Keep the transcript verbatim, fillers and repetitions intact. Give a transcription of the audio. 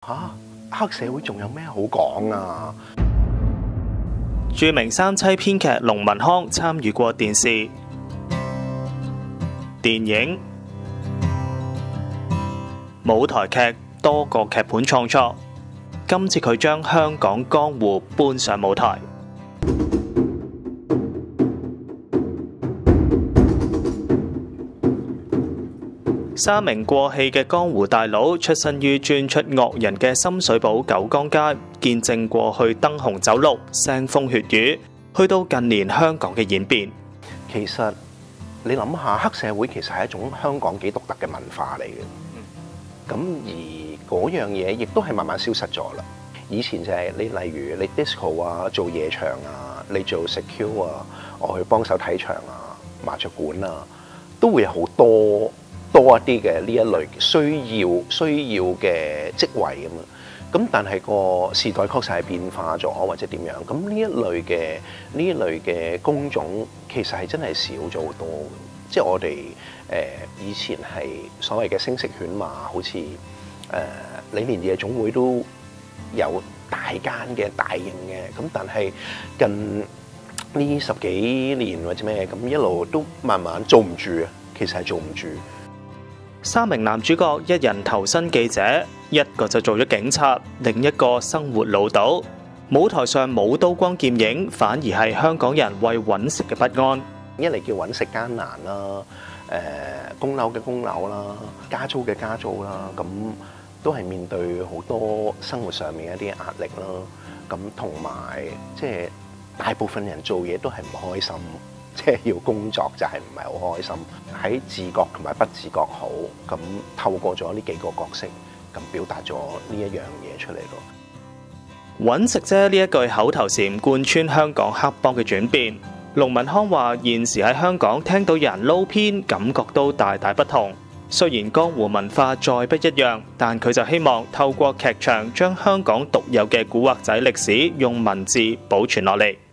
吓，黑社會仲有咩好講啊？ 著名三棲編劇龍文康參與過電視、電影、舞台劇多個劇本創作。今次佢將香港江湖搬上舞台。三名過氣嘅江湖大佬出身於專出惡人嘅深水埗九江街，見證過去燈紅酒綠、腥風血雨，去到近年香港嘅演變。 其實你諗下，黑社會其實係一種香港幾獨特嘅文化嚟嘅。咁而嗰樣嘢亦都係慢慢消失咗啦。以前就係你例如你 disco 啊，做夜場啊，你做 secure 啊，我去幫手睇場啊，麻雀館啊，都會有好多。多一啲嘅呢一類需要需要嘅職位咁啊，咁但係個時代確實係變化咗或者點樣，咁呢一類嘅呢一類嘅工種其實係真係少咗好多嘅，即係我哋誒、呃、以前係所謂嘅聲色犬馬，好似誒李連夜總會都有大間嘅大型嘅，咁但係近呢十幾年或者咩咁一路都慢慢做唔住啊，其實係做唔住。 三名男主角，一人投身記者，一個就做咗警察，另一個生活潦倒。舞台上冇刀光劍影，反而係香港人為揾食嘅不安。 一嚟叫揾食艱難啦，誒供樓嘅供樓啦，加租嘅加租啦，咁都係面對好多生活上面一啲壓力啦。咁同埋即係大部分人做嘢都係唔開心。即係要工作就係唔係好開心，喺自覺同埋不自覺好，咁透過咗呢幾個角色，咁表達咗呢一樣嘢出嚟咯。 揾食啫呢一句口頭禪貫穿香港黑幫嘅轉變。龍文康話：現時喺香港聽到有人撈偏，感覺都大大不同。雖然江湖文化再不一樣，但佢就希望透過劇場將香港獨有嘅古惑仔歷史用文字保存落嚟。